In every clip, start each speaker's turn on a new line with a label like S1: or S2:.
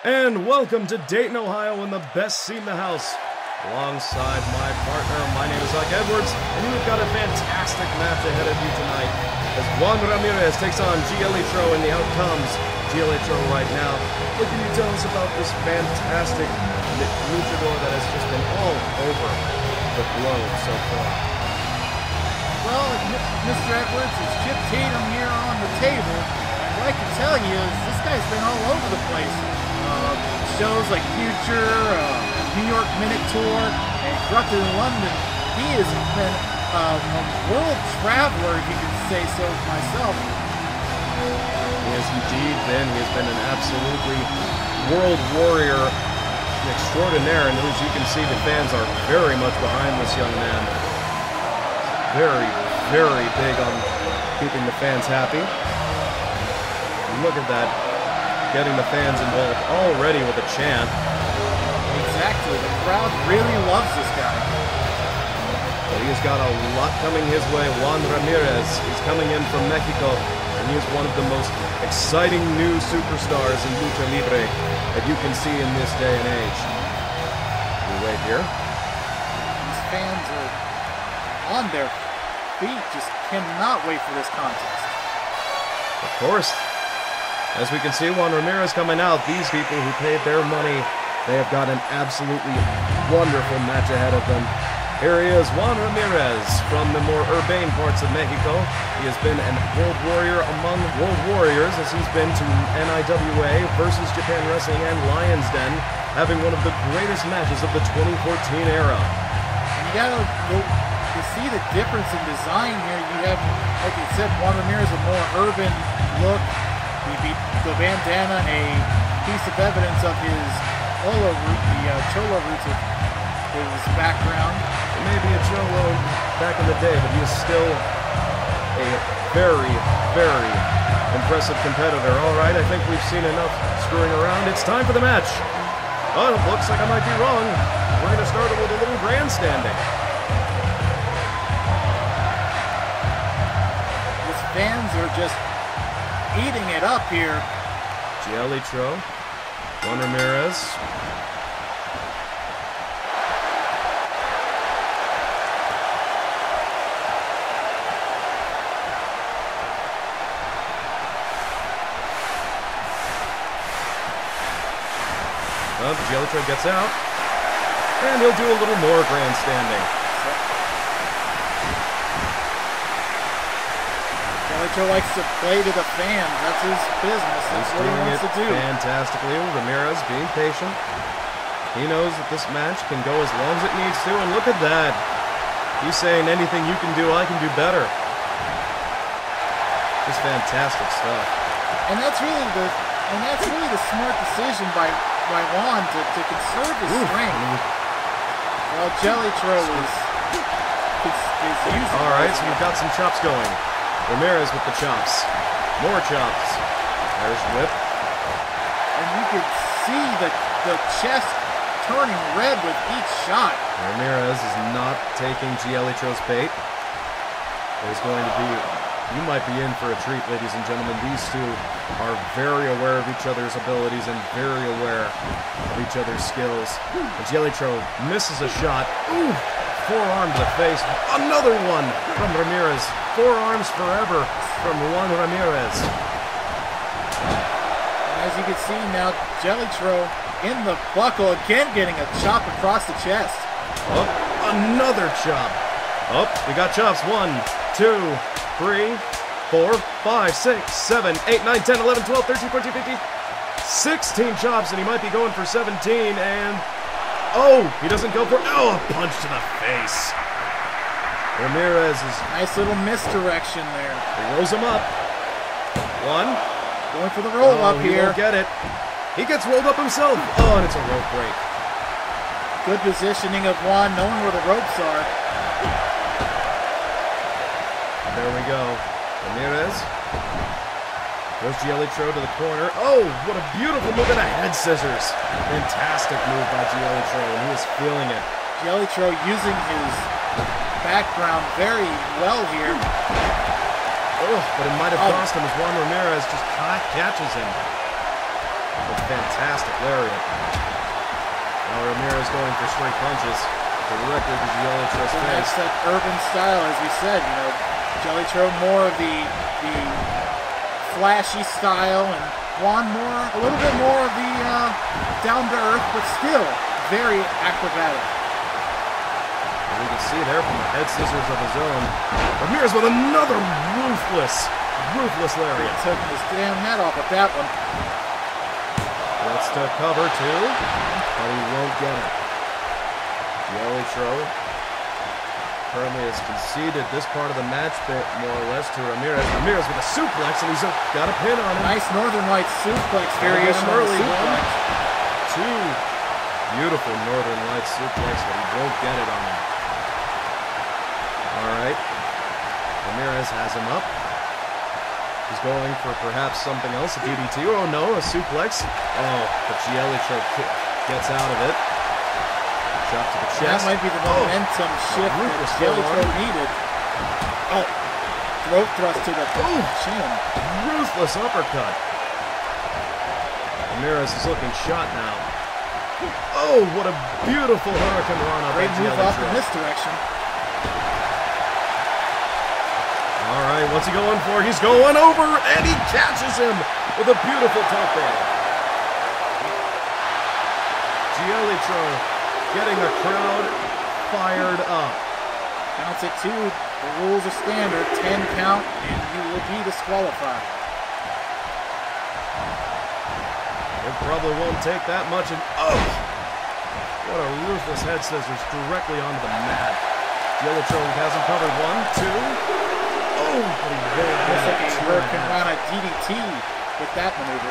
S1: And welcome to Dayton, Ohio, in the best seat in the house. Alongside my partner, my name is Zach Edwards, and you've got a fantastic match ahead of you tonight as Juan Ramirez takes on Gielitro in the outcomes. Gielitro right now. What can you tell us about this fantastic luchador that has just been all over the globe so far?
S2: Well, Mr. Edwards, it's Chip Tatum here on the table. What I can tell you is this guy's been all over the place. Shows like Future, New York Minute Tour, and Corrupted in London. He has been a world traveler, if you can say so myself.
S1: He has indeed been. He has been an absolutely world warrior extraordinaire, and as you can see, the fans are very much behind this young man. Very, very big on keeping the fans happy. Look at that. Getting the fans involved already with a chant.
S2: Exactly. The crowd really loves this guy.
S1: But he has got a lot coming his way. Juan Ramirez, he's coming in from Mexico, and he is one of the most exciting new superstars in Lucha Libre that you can see in this day and age. We wait here.
S2: These fans are on their feet, just cannot wait for this contest.
S1: Of course. As we can see, Juan Ramirez coming out. These people who paid their money, they have got an absolutely wonderful match ahead of them. Here he is, Juan Ramirez, from the more urbane parts of Mexico. He has been a world warrior among world warriors, as he's been to NIWA versus Japan Wrestling and Lions Den, having one of the greatest matches of the 2014 era.
S2: And you gotta go to see the difference in design here. You have, like you said, Juan Ramirez, a more urban look. He beat the bandana, a piece of evidence of his Cholo roots of his background.
S1: He may be a Cholo back in the day, but he is still a very, very impressive competitor. All right, I think we've seen enough screwing around. It's time for the match. Oh, it looks like I might be wrong. We're going to start with a little grandstanding.
S2: His fans are just eating it up here.
S1: Gielitro, Juan Ramirez. Well, Gielitro gets out, and he'll do a little more grandstanding.
S2: Gielitro likes to play to the fans. That's his business. That's what he wants to do.
S1: Fantastically. Ramirez being patient. He knows that this match can go as long as it needs to, and look at that. He's saying anything you can do, I can do better. Just fantastic stuff.
S2: And that's really the smart decision by Juan to conserve his strength. Well, Gielitro is using.
S1: All right, so we've got some chops going. Ramirez with the chops. More chops. Irish whip.
S2: And you can see the chest turning red with each shot.
S1: Ramirez is not taking Gielitro's bait. There's going to be... You might be in for a treat, ladies and gentlemen. These two are very aware of each other's abilities and very aware of each other's skills. And Gielitro misses a shot. Ooh! Forearm to the face. Another one from Ramirez. Forearms forever from Juan Ramirez.
S2: As you can see now, Gielitro in the buckle again, getting a chop across the chest.
S1: Oh, another chop. Oh, we got chops. 1, 2, 3, 4, 5, 6, 7, 8, 9, 10, 11, 12, 13, 14, 15, 16 chops, and he might be going for 17, and... Oh, he doesn't go for... Oh, a punch to the face. Ramirez is...
S2: Nice little misdirection there.
S1: He rolls him up. 1.
S2: Going for the roll-up
S1: He
S2: here.
S1: won't get it. He gets rolled up himself. Oh, and it's a rope break.
S2: Good positioning of Juan, knowing where the ropes are.
S1: There we go. Ramirez. Goes Gielitro to the corner. Oh, what a beautiful move and a head scissors. Fantastic move by Gielitro, and he is feeling it.
S2: Gielitro using his background very well here.
S1: Oh, but it might have cost him as Juan Ramirez just catches him. with fantastic lariat. Now Ramirez going for straight punches directly to Jelicho's face.
S2: That's that urban style, as we said. You know, Jelicho more of the flashy style, and Juan a little bit more of the down to earth, but still very acrobatic.
S1: And we can see there from the head scissors of his own. Ramirez with another ruthless lariat.
S2: Took his damn head off with that one.
S1: Let's to cover too, but he won't get it. Jelicho currently has conceded this part of the match bit more or less to Ramirez. Ramirez with a suplex, and he's got a pin on him.
S2: Nice Northern Lights suplex variation
S1: early.
S2: suplex.
S1: 2. Beautiful Northern Lights suplex, but he won't get it on him. All right. Ramirez has him up. He's going for perhaps something else, a DDT. Oh no, a suplex. Oh, but Jelicho gets out of it. Shot to the chest.
S2: That might be the momentum shift that Jelicho needed. Oh, throat thrust to the chin.
S1: Ruthless uppercut. Ramirez is looking shot now. Oh, what a beautiful Hurricane Rana by
S2: Great move off in
S1: Jelicho.
S2: this direction.
S1: All right, what's he going for? He's going over, and he catches him with a beautiful top air. Jelicho getting the crowd fired up.
S2: Counts at 2. The rules are standard. 10 count, and you will be disqualified.
S1: It probably won't take that much, and what a ruthless head scissors directly onto the mat. Jelicho has him covered. 1, 2. Oh, but he really
S2: Looks like a
S1: did
S2: Hurricane Rana DDT with that maneuver.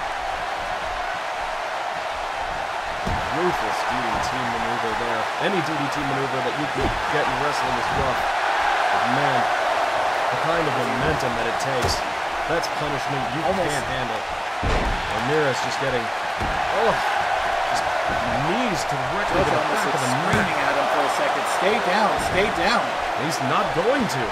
S1: Ruthless DDT maneuver there. Any DDT maneuver that you can get in wrestling is rough. But man, the kind of momentum that it takes, that's punishment you can't handle. Ramirez just getting, just knees to the record to the back of the
S2: screaming
S1: neck.
S2: at him for a second. Stay down, stay down.
S1: He's not going to.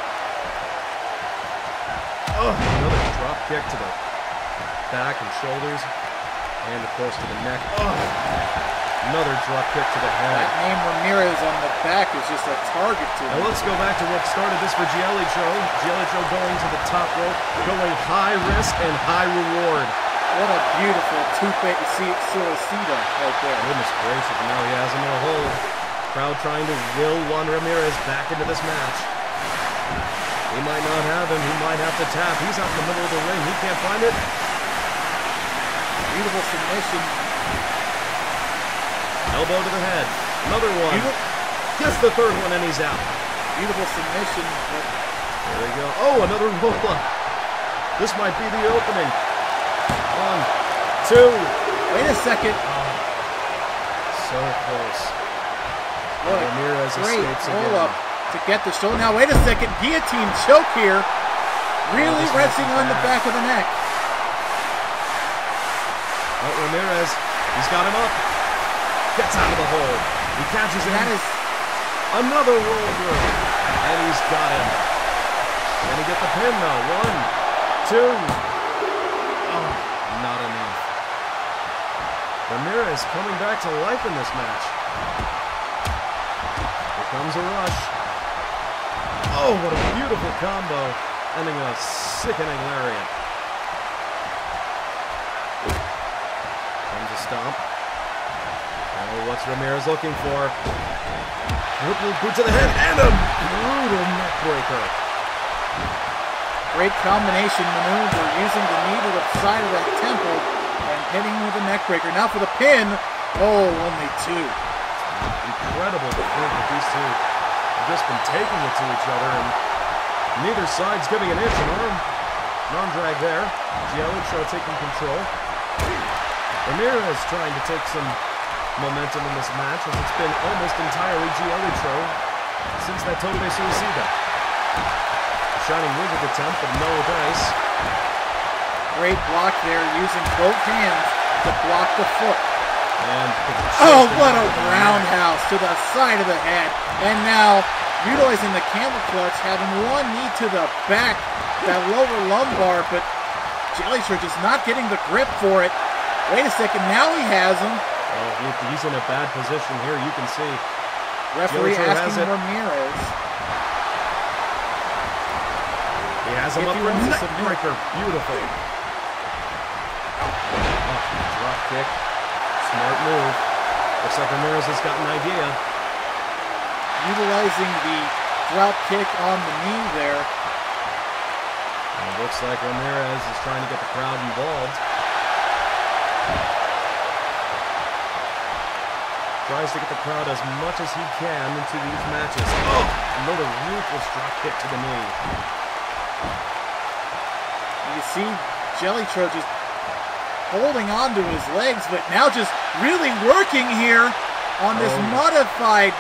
S1: Another drop kick to the back and shoulders, and of course to the neck. Another drop kick to the head.
S2: That name Ramirez on the back is just a target to him.
S1: Now let's go back to what started this for Jelicho. Jelicho going to the top rope, going high risk and high reward.
S2: What a beautiful toupee suicida right there.
S1: Goodness gracious, now he has him in a hold. Crowd trying to will Juan Ramirez back into this match. He might not have him. He might have to tap. He's out in the middle of the ring. He can't find it.
S2: Beautiful submission.
S1: Elbow to the head. Another one. Gets the third one, and he's out.
S2: Beautiful submission.
S1: There we go. Oh, another roll-up. This might be the opening. 1, 2.
S2: Wait a second.
S1: So close.
S2: What a
S1: Ramirez
S2: great
S1: escapes
S2: roll-up
S1: again.
S2: to get the show. Now, wait a second. Guillotine choke here. Really resting on the back of the neck.
S1: But Ramirez, he's got him up. Gets out of the hold. He catches him.
S2: That is
S1: another roll through. And he's got him. Can he get the pin though? 1, 2. Oh, not enough. Ramirez coming back to life in this match. Here comes a rush. Oh, what a beautiful combo. Ending a sickening lariat. Comes a stomp. Oh, what's Ramirez looking for? Boot to the head and a brutal neck breaker.
S2: great combination maneuver using the knee to the side of that temple and hitting with a neck breaker. Now for the pin. Oh, only 2.
S1: Incredible to think that these two have just been taking it to each other, and neither side's giving an inch. An arm drag there. Jelicho taking control. Ramirez trying to take some momentum in this match, as it's been almost entirely Jelicho since that Totobe Suicida. Shining Wizard attempt, but no dice.
S2: Great block there, using both hands to block the foot.
S1: And
S2: oh, what a roundhouse to the side of the head. And now, utilizing the camel clutch, having one knee to the back, that lower lumbar, but Jelicho just not getting the grip for it. Wait a second, now he has him.
S1: Oh, he's in a bad position here, you can see.
S2: Referee
S1: Jericho has
S2: asking
S1: it.
S2: Ramirez.
S1: He has him
S2: If
S1: up
S2: he
S1: for
S2: wants to
S1: neck
S2: submit.
S1: breaker. Beautiful. Oh, drop kick. Smart move. Looks like Ramirez has got an idea.
S2: Utilizing the drop kick on the knee there.
S1: And it looks like Ramirez is trying to get the crowd involved. Tries to get the crowd as much as he can into these matches. Oh, another ruthless drop kick to the knee.
S2: You see Jellytro just holding on to his legs, but now just really working here on this modified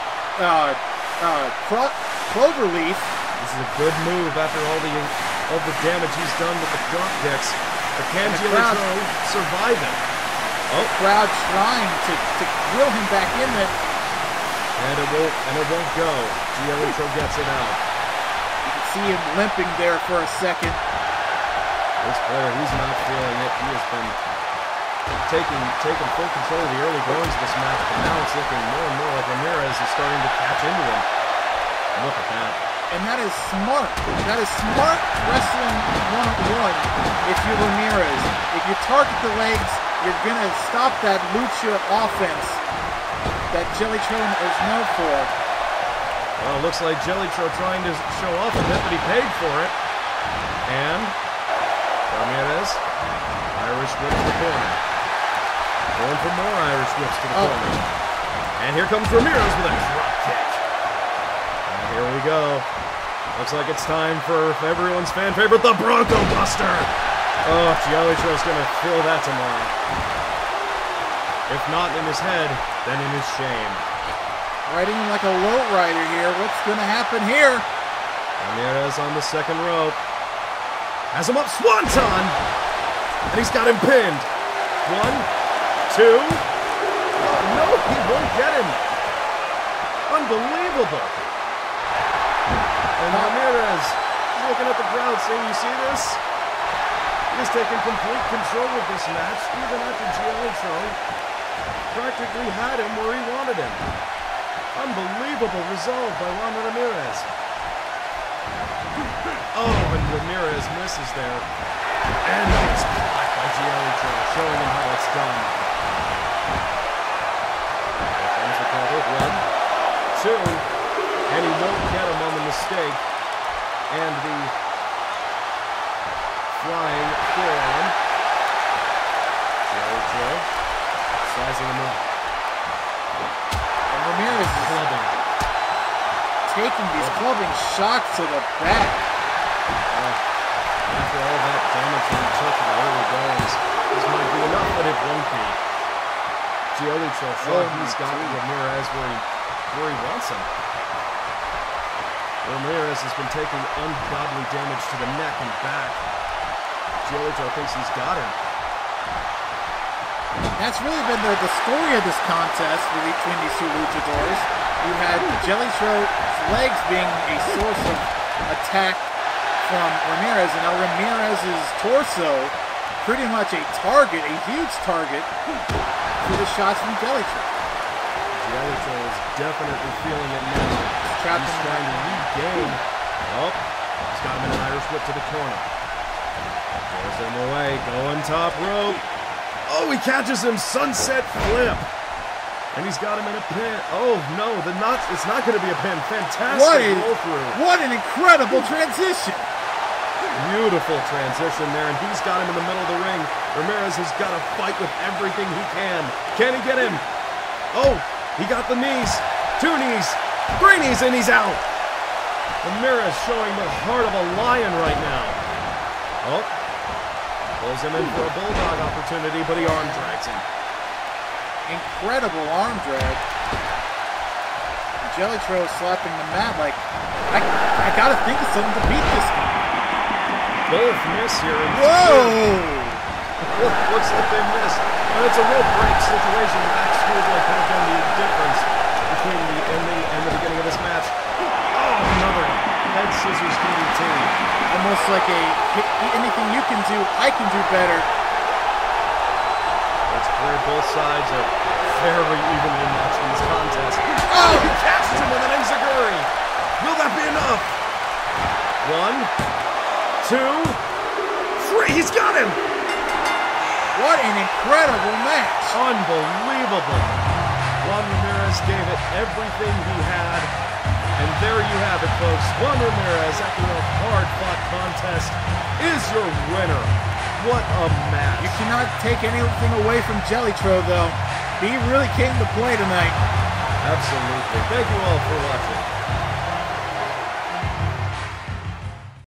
S2: cloverleaf.
S1: This is a good move after all the damage he's done with the drop kicks. But can Jellytro survive it?
S2: Oh, crowd trying to reel him back in it.
S1: And it won't go. Jellytro gets it out.
S2: You can see him limping there for a second.
S1: This player, he's not feeling it. He has been taking full control of the early goings of this match, but now it's looking more and more like Ramirez is starting to catch into him. And look at that.
S2: And that is smart. That is smart wrestling 101 if you're Ramirez. If you target the legs, you're going to stop that lucha offense that Jellytron is known for.
S1: Well, it looks like Jellytro trying to show off a bit, but he paid for it. And Ramirez, Irish whip to the corner. Going for more Irish whips to the corner. And here comes Ramirez with a drop kick. And here we go. Looks like it's time for everyone's fan favorite, the Bronco Buster. Oh, Jellytro's going to feel that tomorrow. If not in his head, then in his shame.
S2: Riding him like a lowrider here. What's going to happen here?
S1: Ramirez on the second rope. Has him up, Swanton! And he's got him pinned. 1, 2. No, he won't get him. Unbelievable. And Ramirez is looking at the crowd saying, you see this? He's taking complete control of this match, even after Jellytro practically had him where he wanted him. Unbelievable resolve by Juan Ramirez. Oh, and Ramirez misses there. And it's blocked by Jellytro, showing him how it's done. Here comes the cover. 1, 2. And he won't get him on the mistake. And the flying forearm. Jellytro sizing him up.
S2: And Ramirez is
S1: Clubbing.
S2: taking these clubbing shots to the back.
S1: After all that damage that he took in the early goings, this might be enough, but it won't be. Jellytro thought he's got Ramirez where he wants him. Ramirez has been taking ungodly damage to the neck and back. Jellytro thinks he's got him.
S2: That's really been the story of this contest between these two luchadors. You had Jellytro's legs being a source of attack from Ramirez, and now Ramirez's torso pretty much a target, a huge target for the shots from Jellytro.
S1: Jellytro is definitely feeling it now. He's trying to regain. Oh, he's got him in an Irish whip to the corner. Throws him away, going top rope. Oh, he catches him, sunset flip. And he's got him in a pin. Oh, no, it's not going to be a pin. Fantastic roll through.
S2: What an incredible transition.
S1: Beautiful transition there, and he's got him in the middle of the ring. Ramirez has got to fight with everything he can. Can he get him? Oh, he got the knees. 2 knees. 3 knees, and he's out. Ramirez showing the heart of a lion right now. Oh. Pulls him in for a bulldog opportunity, but he arm drags him.
S2: Incredible arm drag. Jellytro slapping the mat like, I gotta think of something to beat this guy.
S1: Both miss here.
S2: Whoa!
S1: Looks like they missed. And it's a real break situation. That schoolboy could have been the difference between the ending and the beginning of this match. Oh, another head scissors DDT.
S2: Almost like anything you can do, I can do better.
S1: It's clear both sides are very evenly matched in this contest. Oh, he catches him with an enziguri. Will that be enough? 1, 2, 3. He's got him.
S2: What an incredible match.
S1: Unbelievable. Juan Ramirez gave it everything he had. And there you have it, folks. Juan Ramirez, after a hard-fought contest, is your winner. What a match.
S2: You cannot take anything away from Jellytro, though. He really came to play tonight.
S1: Absolutely. Thank you all for watching.